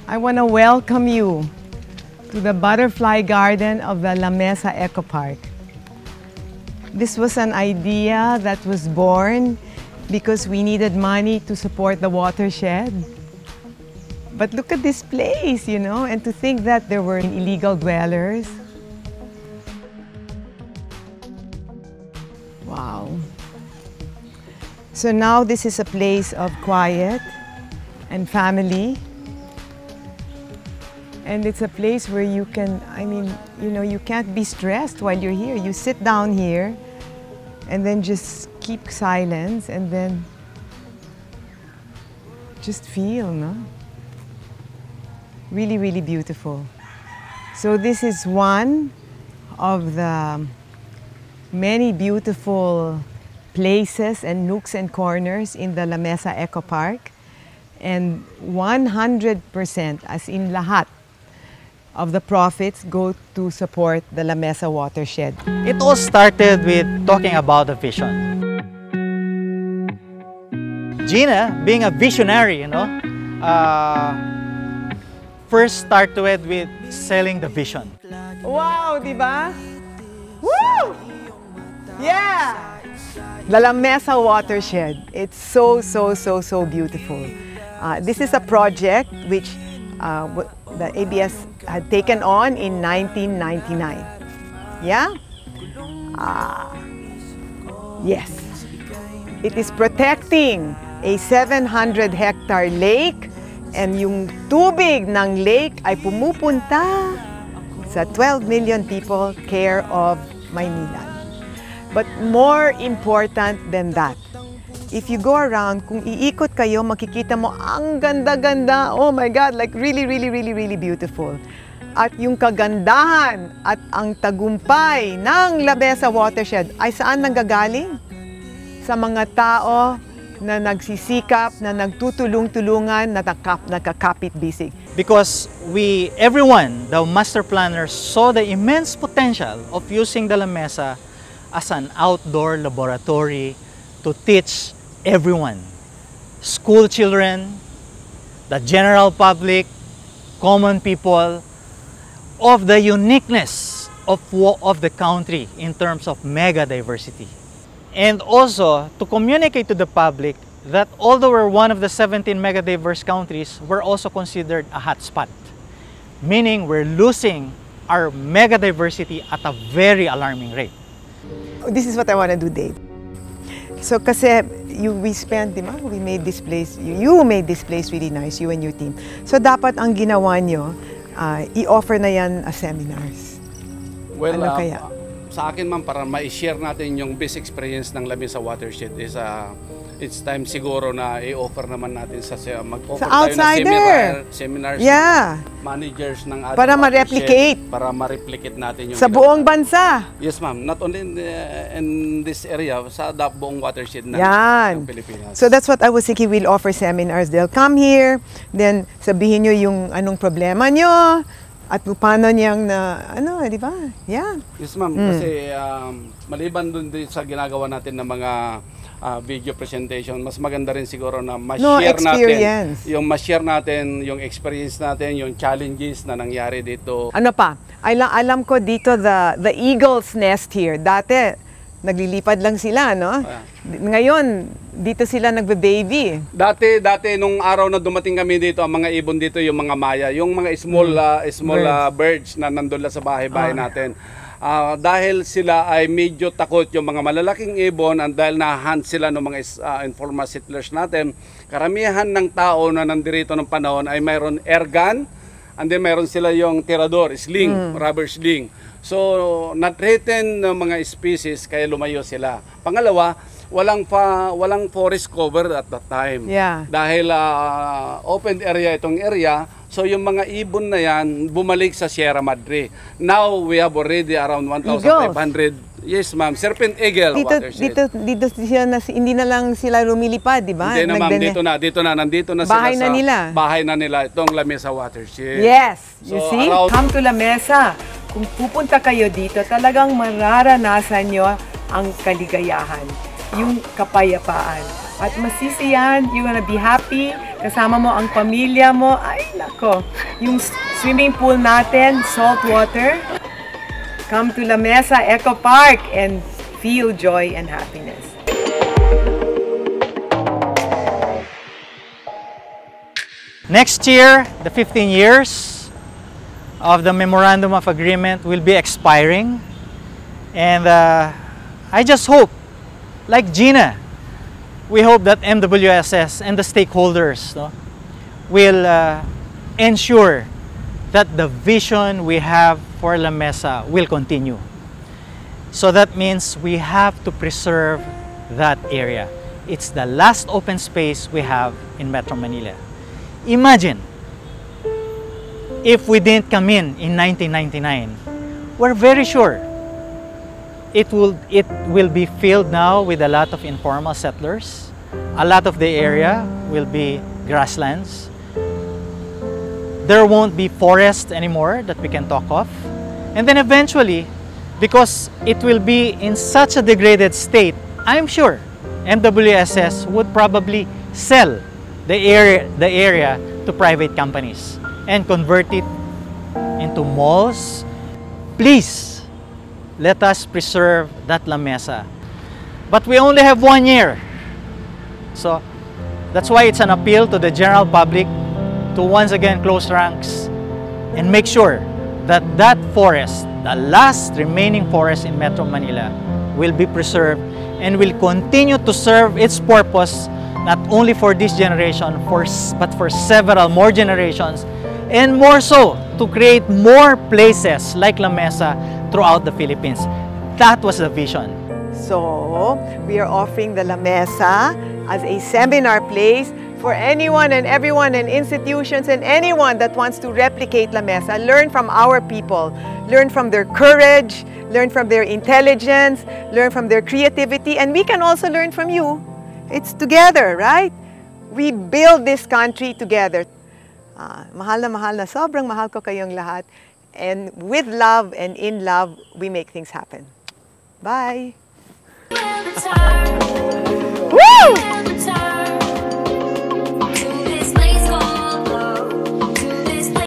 I want to welcome you to the butterfly garden of the La Mesa Eco Park. This was an idea that was born because we needed money to support the watershed. But look at this place, you know, and to think that there were illegal dwellers. Wow. So now this is a place of quiet and family. And it's a place where you can, you can't be stressed while you're here. You sit down here and then just keep silence and then just feel, no? Really, really beautiful. So this is one of the many beautiful places and nooks and corners in the La Mesa Eco Park. And 100%, as in lahat, of the profits go to support the La Mesa Watershed. It all started with talking about the vision. Gina, being a visionary, first started with selling the vision. Wow, di ba? Woo! Yeah! The La Mesa Watershed. It's so, so, so, so beautiful. This is a project which the ABS had taken on in 1999. Yeah? Yes. It is protecting a 700-hectare lake, and yung tubig ng lake ay pumupunta sa 12 million people care of Maynila. But more important than that, if you go around, kung iikot kayo, makikita mo ang ganda-ganda. Oh my God, like really, really, really, really beautiful. At yung kagandahan at ang tagumpay ng La Mesa Watershed ay saan nanggagaling? Sa mga tao na nagsisikap, na nagtutulong-tulungan, na nakakapit-bisig. Because everyone, the master planners, saw the immense potential of using the La Mesa as an outdoor laboratory to teach everyone, school children, the general public, common people, of the uniqueness of the country in terms of mega diversity. And also to communicate to the public that although we're one of the 17 mega diverse countries, we're also considered a hotspot, meaning we're losing our mega diversity at a very alarming rate. This is what I want to do, Dave. So kasi we made this place, you made this place really nice, you and your team. So dapat ang ginawa nyo, i-offer na yan as seminars. Well, ano kaya? Sa akin ma'am, para ma-share natin yung best experience ng La Mesa Watershed is it's time siguro na i-offer naman natin mag-offer tayo ng seminars, yeah, managers ng ating para ma-replicate. Para ma-replicate natin yung sa buong bansa. Yes ma'am, not only in this area, sa buong watershed ng Pilipinas. So that's what I was thinking, we'll offer seminars. They'll come here, then sabihin nyo yung anong problema nyo, at paano niyang di ba? Yeah. Yes ma'am, kasi maliban dun sa ginagawa natin ng mga video presentation, mas maganda rin siguro na ma-share natin yung experience natin, yung challenges na nangyari dito. Ano pa? Alam ko dito the eagle's nest here. Dati naglilipad lang sila, no? Ngayon, dito sila nagbe-baby. Dati nung araw na dumating kami dito, ang mga ibon dito yung mga maya, yung mga small birds na nandun lang sa bahay-bahay natin. Dahil sila ay medyo takot yung mga malalaking ibon, dahil na-hunt sila ng mga informal settlers natin, karamihan ng tao na nandirito ng panahon ay mayroon air gun, and then mayroon sila yung tirador, sling, rubber sling. So, na-threaten ng mga species kaya lumayo sila. Pangalawa, walang forest cover at that time. Yeah. Dahil open area itong area, so yung mga ibon na yan bumalik sa Sierra Madre. Now we have already around 1,500. Yes ma'am, serpent eagle watershed. Dito sila hindi na lang sila lumilipad, di ba? Hindi na ma'am, nandito na bahay sila na nila. Bahay na nila itong La Mesa Watershed. Yes, you see? Come to La Mesa. Kung pupunta kayo dito, talagang mararanasan nyo ang kaligayahan, yung kapayapaan. At masisiyan, you're gonna be happy. Kasama mo ang pamilya mo. Ay, nako. Yung swimming pool natin, salt water. Come to La Mesa Eco Park and feel joy and happiness. Next year, the 15 years of the Memorandum of Agreement will be expiring. And I just hope, like Gina, we hope that MWSS and the stakeholders will ensure that the vision we have for La Mesa will continue. So that means we have to preserve that area. It's the last open space we have in Metro Manila. Imagine if we didn't come in 1999. We're very sure it will be filled now with a lot of informal settlers. A lot of the area will be grasslands. There won't be forest anymore that we can talk of. And then eventually, because it will be in such a degraded state, I'm sure MWSS would probably sell the area to private companies and convert it into malls. Please, let us preserve that La Mesa. But we only have 1 year. So that's why it's an appeal to the general public to once again close ranks and make sure that that forest, the last remaining forest in Metro Manila, will be preserved and will continue to serve its purpose not only for this generation, but for several more generations, and more so to create more places like La Mesa throughout the Philippines. That was the vision. So, we are offering the La Mesa as a seminar place for anyone and everyone and institutions and anyone that wants to replicate La Mesa. Learn from our people, learn from their courage, learn from their intelligence, learn from their creativity, and we can also learn from you. It's together, right? We build this country together. Mahal na, sobrang mahal ko kayong lahat. And with love and in love, we make things happen. Bye! Woo!